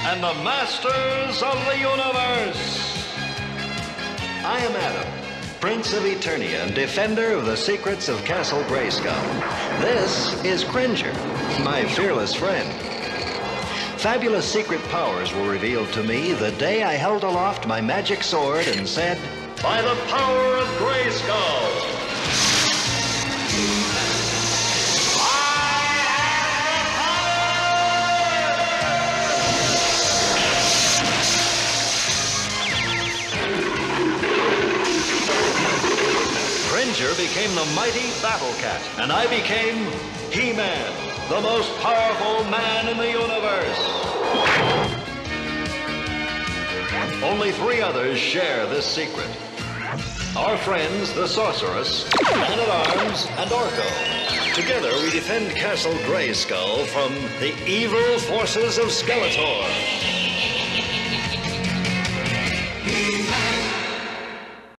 and the masters of the universe. I am Adam, Prince of Eternia and defender of the secrets of Castle Grayskull. This is Cringer, my fearless friend. Fabulous secret powers were revealed to me the day I held aloft my magic sword and said, "By the power of Grayskull, Cringer became the mighty Battle Cat, and I became He-Man, the most powerful man in the universe. Only 3 others share this secret. Our friends, the Sorceress, Man-at-Arms, and Orko. Together, we defend Castle Grayskull from the evil forces of Skeletor.